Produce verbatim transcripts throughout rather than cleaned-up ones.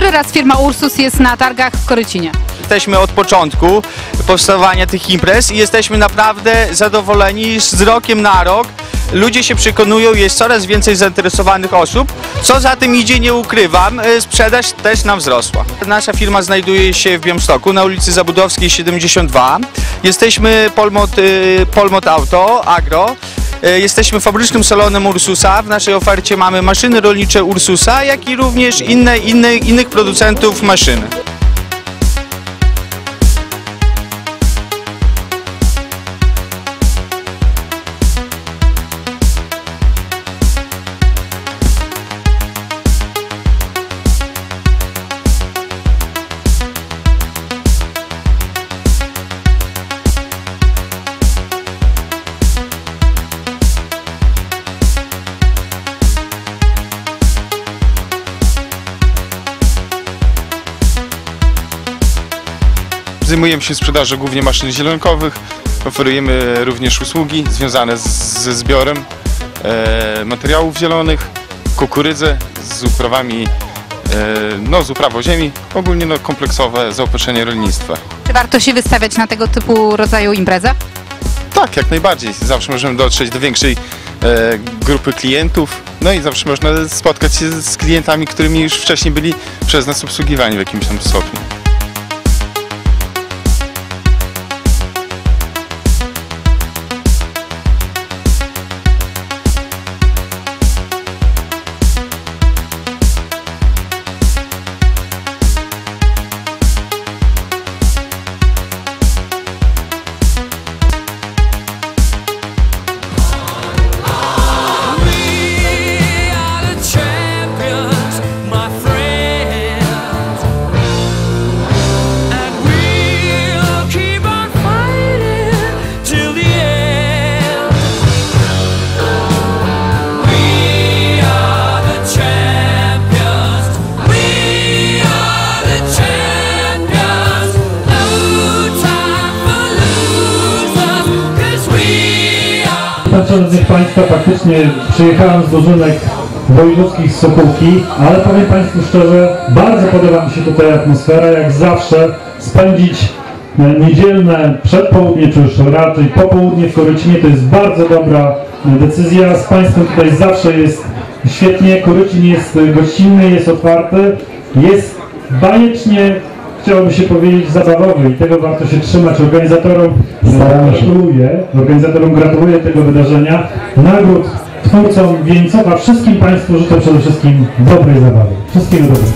Który raz firma Ursus jest na targach w Korycinie? Jesteśmy od początku powstawania tych imprez i jesteśmy naprawdę zadowoleni z rokiem na rok. Ludzie się przekonują, jest coraz więcej zainteresowanych osób. Co za tym idzie, nie ukrywam, sprzedaż też nam wzrosła. Nasza firma znajduje się w Białymstoku na ulicy Zabudowskiej siedemdziesiąt dwa. Jesteśmy Polmot, Polmot Auto, Agro. Jesteśmy fabrycznym salonem Ursusa. W naszej ofercie mamy maszyny rolnicze Ursusa, jak i również inne, inne, innych producentów maszyn. Zajmujemy się sprzedażą głównie maszyn zielonkowych, oferujemy również usługi związane z, ze zbiorem e, materiałów zielonych, kukurydzę z uprawami, e, no z uprawą ziemi, ogólnie no, kompleksowe zaopatrzenie rolnictwa. Czy warto się wystawiać na tego typu rodzaju imprezę? Tak, jak najbardziej. Zawsze możemy dotrzeć do większej e, grupy klientów, no i zawsze można spotkać się z klientami, którymi już wcześniej byli przez nas obsługiwani w jakimś tam stopniu. Szanowni Państwo, faktycznie przyjechałem z drużynek wojewódzkich z Sokółki, ale powiem Państwu szczerze, bardzo podoba mi się tutaj atmosfera, jak zawsze spędzić niedzielne przedpołudnie, czy już raczej popołudnie w Korycinie, to jest bardzo dobra decyzja. Z Państwem tutaj zawsze jest świetnie, Korycin jest gościnny, jest otwarty, jest bajecznie, chciałoby się powiedzieć, zabawowy i tego warto się trzymać. Organizatorom gratuluję, organizatorom gratuluję tego wydarzenia, nagród twórcom Wieńcowa, wszystkim Państwu życzę przede wszystkim dobrej zabawy. Wszystkiego dobrego.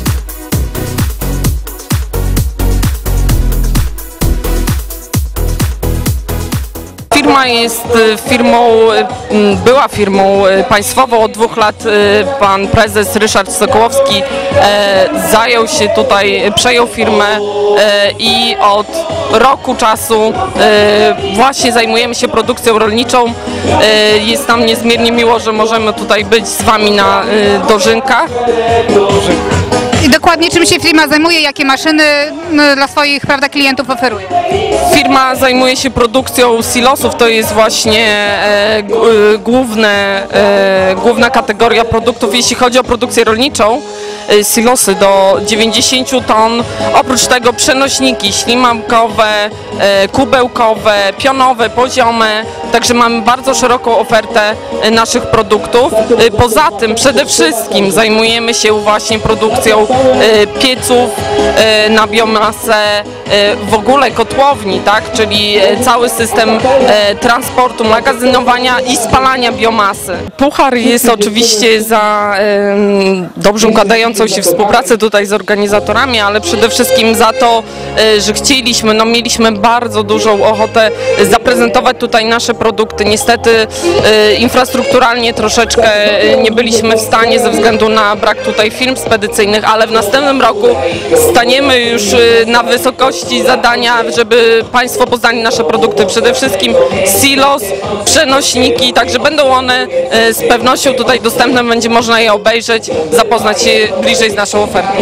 Firma jest firmą, była firmą państwową. Od dwóch lat pan prezes Ryszard Sokołowski zajął się tutaj, przejął firmę i od roku czasu właśnie zajmujemy się produkcją rolniczą. Jest nam niezmiernie miło, że możemy tutaj być z Wami na dożynkach. I dokładnie czym się firma zajmuje, jakie maszyny dla swoich, prawda, klientów oferuje? Firma zajmuje się produkcją silosów, to jest właśnie e, główne, e, główna kategoria produktów, jeśli chodzi o produkcję rolniczą. E, silosy do dziewięćdziesięciu ton, oprócz tego przenośniki ślimakowe, e, kubełkowe, pionowe, poziome, także mamy bardzo szeroką ofertę e, naszych produktów. E, poza tym przede wszystkim zajmujemy się właśnie produkcją e, pieców e, na biomasę, e, w ogóle kotłowni, tak? Czyli cały system e, transportu, magazynowania i spalania biomasy. Puchar jest oczywiście za e, dobrze układającą się współpracę tutaj z organizatorami, ale przede wszystkim za to, e, że chcieliśmy, no mieliśmy bardzo dużą ochotę zaprezentować tutaj nasze produkty. Niestety e, infrastrukturalnie troszeczkę nie byliśmy w stanie ze względu na brak tutaj firm spedycyjnych, ale w następnym roku staniemy już na wysokości zadania, żeby Państwo poznali nasze produkty, przede wszystkim silos, przenośniki, także będą one z pewnością tutaj dostępne, będzie można je obejrzeć, zapoznać się bliżej z naszą ofertą.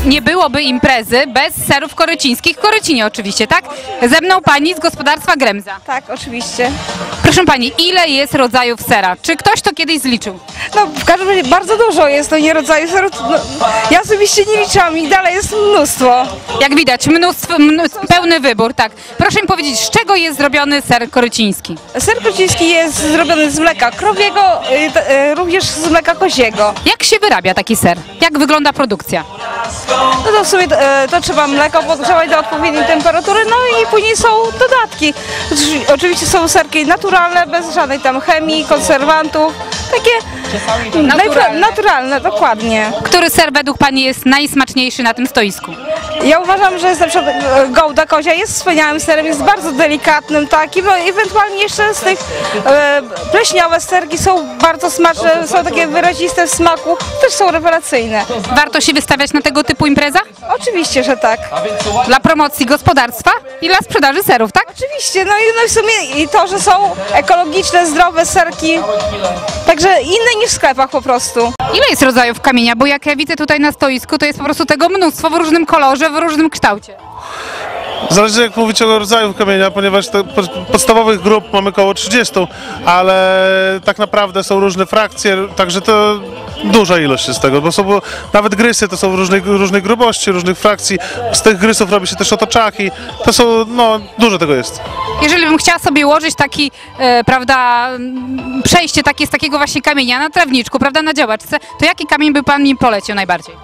nie byłoby imprezy bez serów korycińskich w Korycinie oczywiście, tak? Ze mną pani z gospodarstwa Gremza. Tak, oczywiście. Proszę pani, ile jest rodzajów sera? Czy ktoś to kiedyś zliczył? No w każdym razie bardzo dużo jest, no nie rodzaju serów. No, ja osobiście nie liczyłam, ich dalej jest mnóstwo. Jak widać, mnóstwo, mnóstwo, pełny wybór, tak. Proszę mi powiedzieć, z czego jest zrobiony ser koryciński? Ser koryciński jest zrobiony z mleka krowiego, y, t- y, również z mleka koziego. Jak się wyrabia taki ser? Jak wygląda produkcja? No to w sumie to, y, to trzeba mleko podgrzewać do odpowiedniej temperatury, no i później są dodatki. Oczy- Oczywiście są serki naturalne, bez żadnej tam chemii, konserwantów, takie Naturalne. najpra- naturalne, dokładnie. Który ser według pani jest najsmaczniejszy na tym stoisku? Ja uważam, że jest na przykład e, Gouda kozia jest wspaniałym serem, jest bardzo delikatnym takim, no i ewentualnie jeszcze z tych e, pleśniowe serki są bardzo smaczne, są takie wyraziste w smaku, też są rewelacyjne. Warto się wystawiać na tego typu imprezach? Oczywiście, że tak. Dla promocji gospodarstwa i dla sprzedaży serów, tak? Oczywiście, no i, no i w sumie i to, że są ekologiczne, zdrowe serki, także inne niż w sklepach po prostu. Ile jest rodzajów kamienia? Bo jak ja widzę tutaj na stoisku, to jest po prostu tego mnóstwo w różnym kolorze, w różnym kształcie. Zależy jak mówić o rodzaju kamienia, ponieważ te po- podstawowych grup mamy około trzydzieści, ale tak naprawdę są różne frakcje, także to duża ilość jest tego, bo są bo nawet grysy to są różnej, różnej grubości, różnych frakcji, z tych grysów robi się też otoczaki, to są, no dużo tego jest. Jeżeli bym chciała sobie ułożyć taki, e, prawda, m, przejście takie z takiego właśnie kamienia na trawniczku, prawda, na działaczce, to jaki kamień by pan mi polecił najbardziej?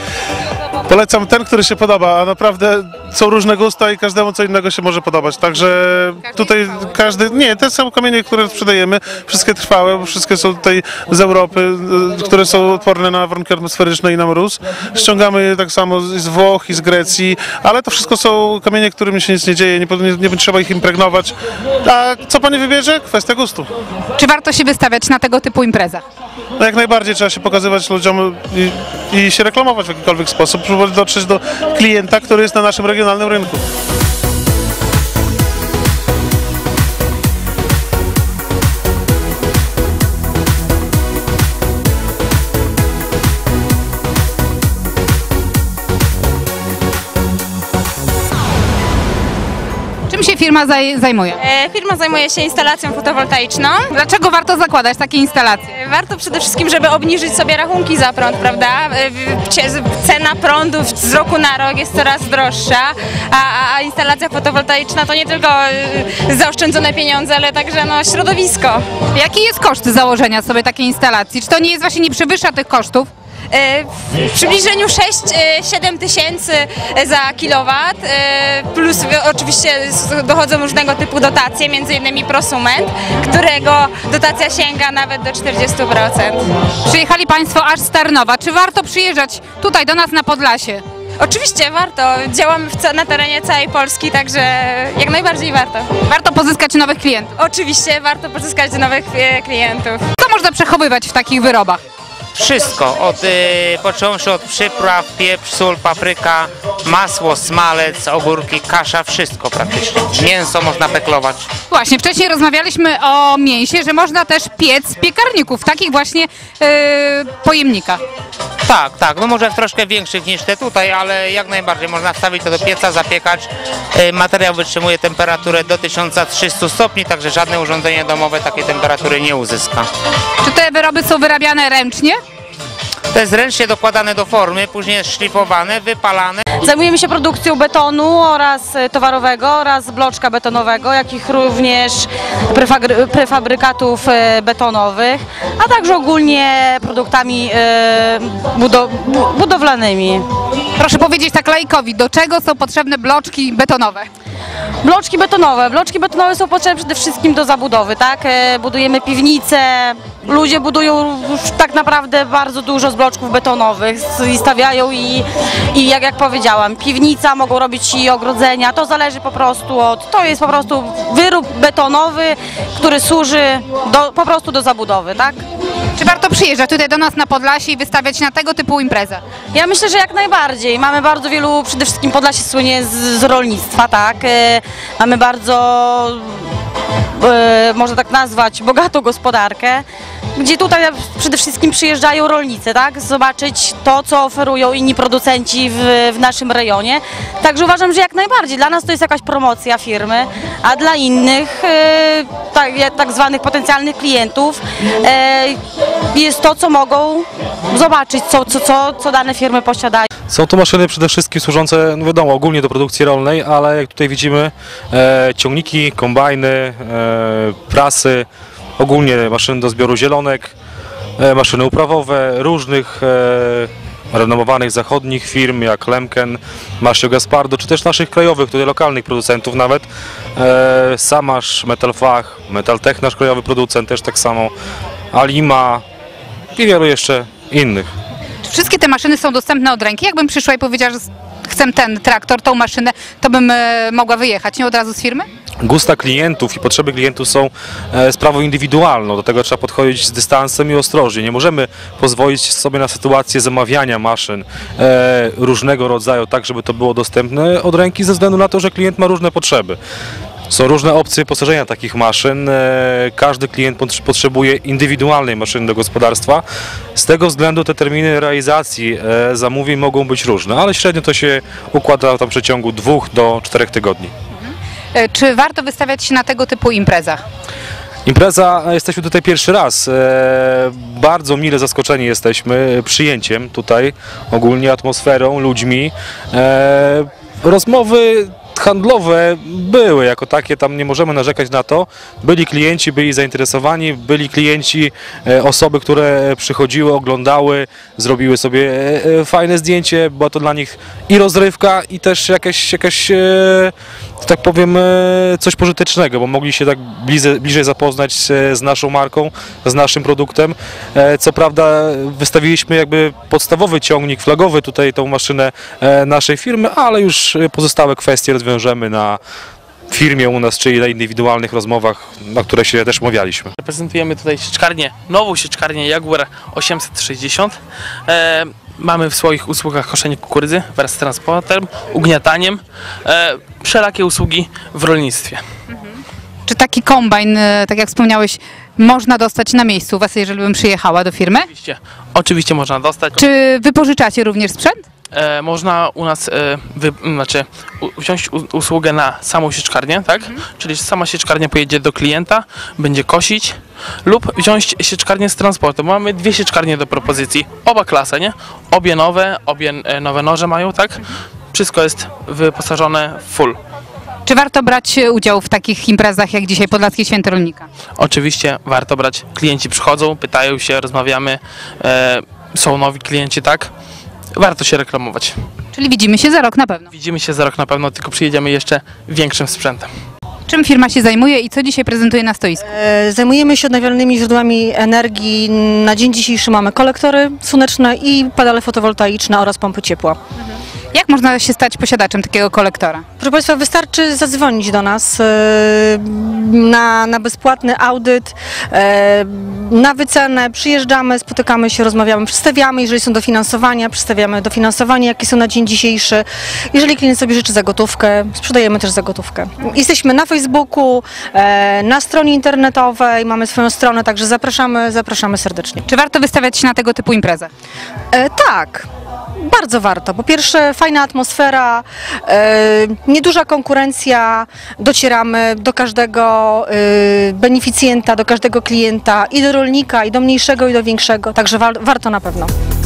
Polecam ten, który się podoba, a naprawdę są różne gusta i każdemu co innego się może podobać, także tutaj każdy, nie, te są kamienie, które sprzedajemy, wszystkie trwałe, bo wszystkie są tutaj z Europy, y, które są odporne na warunki atmosferyczne i na mróz. Ściągamy je tak samo z Włoch i z Grecji, ale to wszystko są kamienie, którymi się nic nie dzieje, nie, nie, nie trzeba ich impregnować. A co pani wybierze? Kwestia gustu. Czy warto się wystawiać na tego typu imprezach? No jak najbardziej trzeba się pokazywać ludziom i, i się reklamować w jakikolwiek sposób, próbować dotrzeć do klienta, który jest na naszym regionalnym rynku. Czym się firma zaj zajmuje? E, Firma zajmuje się instalacją fotowoltaiczną. Dlaczego warto zakładać takie instalacje? E, Warto przede wszystkim, żeby obniżyć sobie rachunki za prąd, prawda? E, w- cie- Cena prądu z roku na rok jest coraz droższa, a, a- a instalacja fotowoltaiczna to nie tylko e, zaoszczędzone pieniądze, ale także no, środowisko. Jaki jest koszt założenia sobie takiej instalacji? Czy to nie jest właśnie, nie przewyższa tych kosztów? E, W przybliżeniu sześć siedem tysięcy za kilowat, e, plus wi- oczywiście s- dochodzą różnego typu dotacje, między innymi prosument, którego dotacja sięga nawet do czterdziestu procent. Przyjechali Państwo aż z Tarnowa. Czy warto przyjeżdżać tutaj do nas na Podlasie? Oczywiście warto, działamy w ca- na terenie całej Polski, także jak najbardziej warto. Warto pozyskać nowych klientów. Oczywiście warto pozyskać nowych e, klientów. Co można przechowywać w takich wyrobach? Wszystko, od, y, począwszy od przypraw, pieprz, sól, papryka, masło, smalec, ogórki, kasza, wszystko praktycznie. Mięso można peklować. Właśnie, wcześniej rozmawialiśmy o mięsie, że można też piec w piekarniku, w takich właśnie yy, pojemnikach. Tak, tak, no może w troszkę większych niż te tutaj, ale jak najbardziej można wstawić to do pieca, zapiekać. Y, materiał wytrzymuje temperaturę do tysiąc trzysta stopni, także żadne urządzenie domowe takiej temperatury nie uzyska. Czy te wyroby są wyrabiane ręcznie? To jest ręcznie dokładane do formy, później jest szlifowane, wypalane. Zajmujemy się produkcją betonu oraz e, towarowego oraz bloczka betonowego, jak i również prefagry- prefabrykatów e, betonowych, a także ogólnie produktami e, budo- bu- budowlanymi. Proszę powiedzieć tak laikowi, do czego są potrzebne bloczki betonowe? Bloczki betonowe. Bloczki betonowe są potrzebne przede wszystkim do zabudowy, tak? E, Budujemy piwnice, ludzie budują już tak naprawdę bardzo dużo z bloczków betonowych s- i stawiają i, i jak, jak powiedziałam, piwnica, mogą robić i ogrodzenia, to zależy po prostu od, to jest po prostu wyrób betonowy, który służy do, po prostu do zabudowy, tak? Czy warto przyjeżdżać tutaj do nas na Podlasie i wystawiać się na tego typu imprezę? Ja myślę, że jak najbardziej. Mamy bardzo wielu, przede wszystkim Podlasie słynie z, z rolnictwa, tak? E, Mamy bardzo e, można tak nazwać, bogatą gospodarkę, gdzie tutaj przede wszystkim przyjeżdżają rolnicy, tak? Zobaczyć to, co oferują inni producenci w, w naszym rejonie. Także uważam, że jak najbardziej. Dla nas to jest jakaś promocja firmy, a dla innych, e, tak, tak zwanych potencjalnych klientów, e, jest to, co mogą zobaczyć, co, co, co, co dane firmy posiadają. Są to maszyny przede wszystkim służące, no wiadomo, ogólnie do produkcji rolnej, ale jak tutaj widzimy, e, ciągniki, kombajny, e, prasy, ogólnie maszyny do zbioru zielonek, e, maszyny uprawowe różnych e, renomowanych zachodnich firm jak Lemken, Masio Gaspardo, czy też naszych krajowych, tutaj lokalnych producentów nawet. E, Samasz, Metalfach, Metaltech, nasz krajowy producent też tak samo, Alima i wielu jeszcze innych. Czy wszystkie te maszyny są dostępne od ręki? Jakbym przyszła i powiedziała, że chcę ten traktor, tą maszynę, to bym e, mogła wyjechać, nie od razu z firmy? Gusta klientów i potrzeby klientów są e, sprawą indywidualną, do tego trzeba podchodzić z dystansem i ostrożnie. Nie możemy pozwolić sobie na sytuację zamawiania maszyn e, różnego rodzaju, tak żeby to było dostępne od ręki, ze względu na to, że klient ma różne potrzeby. Są różne opcje wyposażenia takich maszyn. Każdy klient potrzebuje indywidualnej maszyny do gospodarstwa. Z tego względu te terminy realizacji zamówień mogą być różne, ale średnio to się układa tam w przeciągu dwóch do czterech tygodni. Mhm. Czy warto wystawiać się na tego typu imprezach? Impreza, jesteśmy tutaj pierwszy raz. Bardzo mile zaskoczeni jesteśmy przyjęciem tutaj, ogólnie atmosferą, ludźmi. Rozmowy handlowe były jako takie, tam nie możemy narzekać na to. Byli klienci, byli zainteresowani, byli klienci, osoby, które przychodziły, oglądały, zrobiły sobie fajne zdjęcie. Była to dla nich i rozrywka, i też jakaś, jakaś tak powiem, coś pożytecznego, bo mogli się tak bliżej, bliżej zapoznać z naszą marką, z naszym produktem. Co prawda wystawiliśmy jakby podstawowy ciągnik flagowy, tutaj tą maszynę naszej firmy, ale już pozostałe kwestie rozwiążemy na firmie u nas, czyli na indywidualnych rozmowach, na które się też umawialiśmy. Reprezentujemy tutaj sieczkarnię, nową sieczkarnię Jaguar osiemset sześćdziesiąt. E, mamy w swoich usługach koszenie kukurydzy wraz z transportem, ugniataniem, e, wszelakie usługi w rolnictwie. Mhm. Czy taki kombajn, tak jak wspomniałeś, można dostać na miejscu u Was, jeżeli bym przyjechała do firmy? Oczywiście, oczywiście można dostać. Czy wypożyczacie również sprzęt? E, można u nas e, wy, znaczy, u, wziąć u, usługę na samą sieczkarnię, tak? Mhm. Czyli sama sieczkarnia pojedzie do klienta, będzie kosić, lub wziąć sieczkarnię z transportem. Mamy dwie sieczkarnie do propozycji, oba klasy, nie? Obie nowe, obie e, nowe noże mają, tak? Mhm. Wszystko jest wyposażone w full. Czy warto brać udział w takich imprezach jak dzisiaj Podlaskie Święto Rolnika? Oczywiście warto brać. Klienci przychodzą, pytają się, rozmawiamy, e, są nowi klienci, tak? Warto się reklamować. Czyli widzimy się za rok na pewno? Widzimy się za rok na pewno, tylko przyjedziemy jeszcze większym sprzętem. Czym firma się zajmuje i co dzisiaj prezentuje na stoisku? Zajmujemy się odnawialnymi źródłami energii. Na dzień dzisiejszy mamy kolektory słoneczne i panele fotowoltaiczne oraz pompy ciepła. Mhm. Jak można się stać posiadaczem takiego kolektora? Proszę Państwa, wystarczy zadzwonić do nas na, na bezpłatny audyt, na wycenę, przyjeżdżamy, spotykamy się, rozmawiamy, przedstawiamy, jeżeli są dofinansowania, przedstawiamy dofinansowanie, jakie są na dzień dzisiejszy. Jeżeli klient sobie życzy za gotówkę, sprzedajemy też za gotówkę. Jesteśmy na Facebooku, na stronie internetowej, mamy swoją stronę, także zapraszamy, zapraszamy serdecznie. Czy warto wystawiać się na tego typu imprezach? E, tak. Bardzo warto. Po pierwsze fajna atmosfera, e, nieduża konkurencja, docieramy do każdego e, beneficjenta, do każdego klienta, i do rolnika, i do mniejszego, i do większego, także wa warto na pewno.